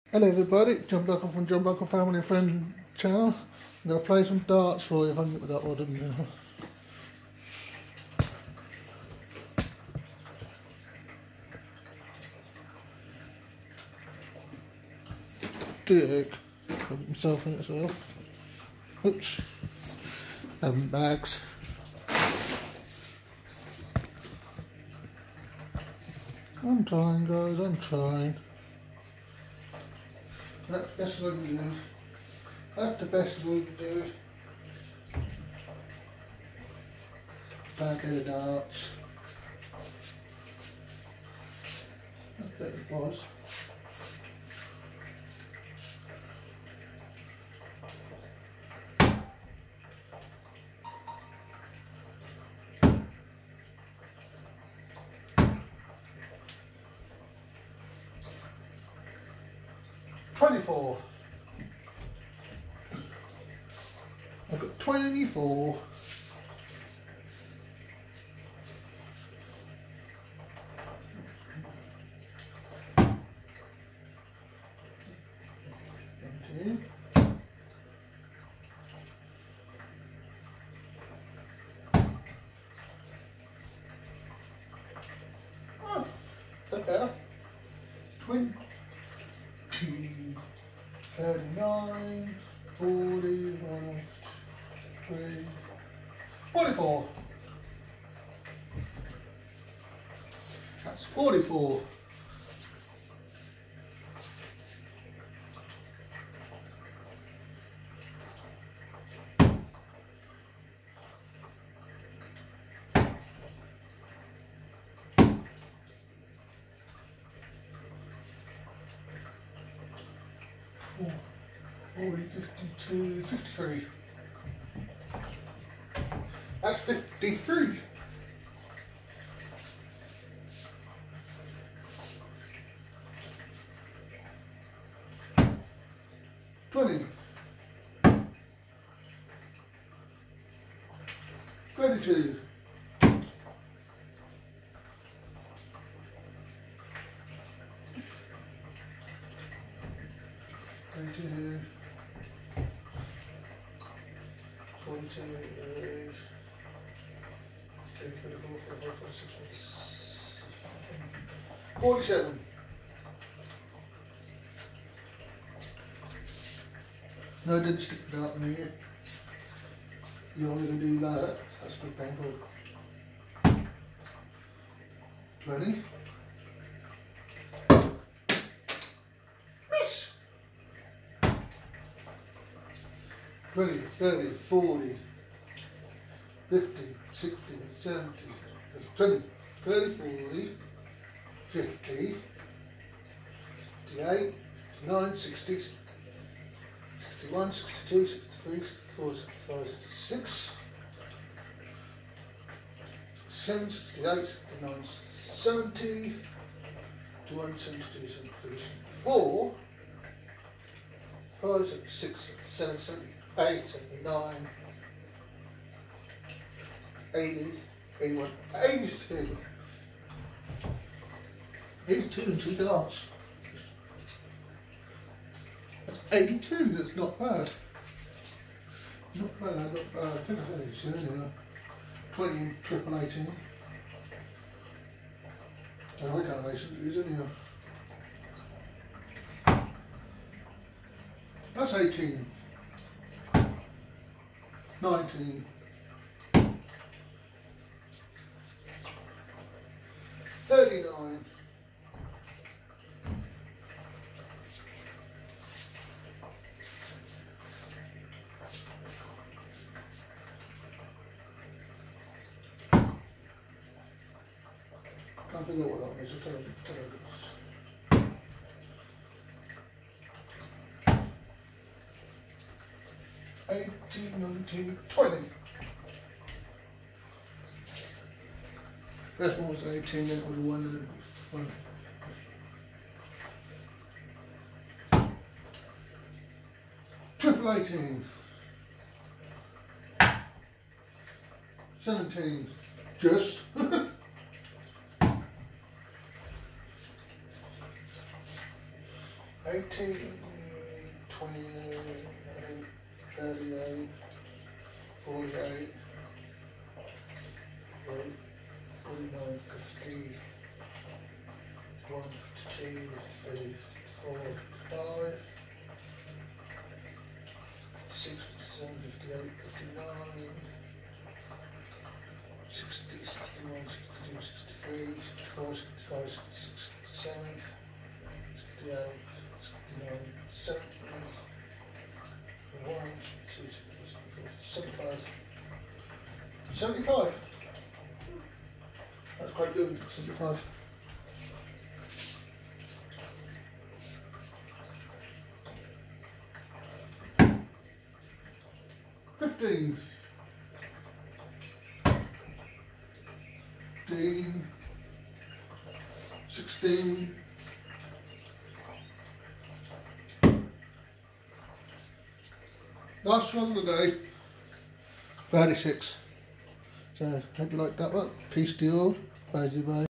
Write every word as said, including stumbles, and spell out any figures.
Hello everybody, John Buckle from John Buckle Family and Friend channel. I'm going to play some darts for you if I can get with that one. Dick. Put myself in it as well. Oops. Having bags. I'm trying guys, I'm trying. That's the best we can do. That's the best we can do. Bag of darts. That's what it was. twenty-four. I've got twenty-four. twenty. Oh, that's better. twenty. thirty-nine, forty, one, three, forty-four. That's forty-four. forty, fifty-two, fifty-three. That's fifty-three. twenty. thirty-two. thirty-two. forty-two is forty-seven. No, I didn't stick it out in here. You only can do that. That's good painful. twenty. Miss! twenty, thirty, forty, fifty, sixty, seventy, twenty, thirty, forty, fifty, fifty-eight, fifty-nine, sixty, sixty-one, sixty-two, sixty-three, sixty-four, sixty-five, sixty-six, sixty-seven, sixty-eight, sixty-nine, seventy, seventy-one, seventy-two, seventy-three, seventy-four, five, six, seven, seventy-eight, seventy-nine, eighty, eighty-one, eighty-two. eighty-two and two darts. That's eighty-two, that's not bad. Not bad, not bad. I think I had it soon. twenty, triple eighteen. Oh, I can't make some of these anyhow. That's eighteen. nineteen. thirty-nine. Can't figure out what that is. I'll tell you. Tell you. eighteen, nineteen, twenty. First one was eighteen, then it was one and one. Triple eighteen. seventeen. Just. eighteen, twenty-eight, thirty-eight, forty-eight, forty-nine, fifty, fifty-one, fifty-two, fifty-three, fifty-four, fifty-five, fifty-six, fifty-seven, fifty-eight, fifty-nine, sixty, sixty-one, sixty-two, sixty-three, sixty-four, sixty-five, sixty-six, sixty-seven, sixty-eight, sixty-nine, seventy, seventy-one, seventy-two, seventy-five, seventy-five. That's quite good, seventy-five. Fifteen. Fifteen. Sixteen. Last one of the day. thirty-six. So, hope you liked that one. Peace to you all. Bye bye.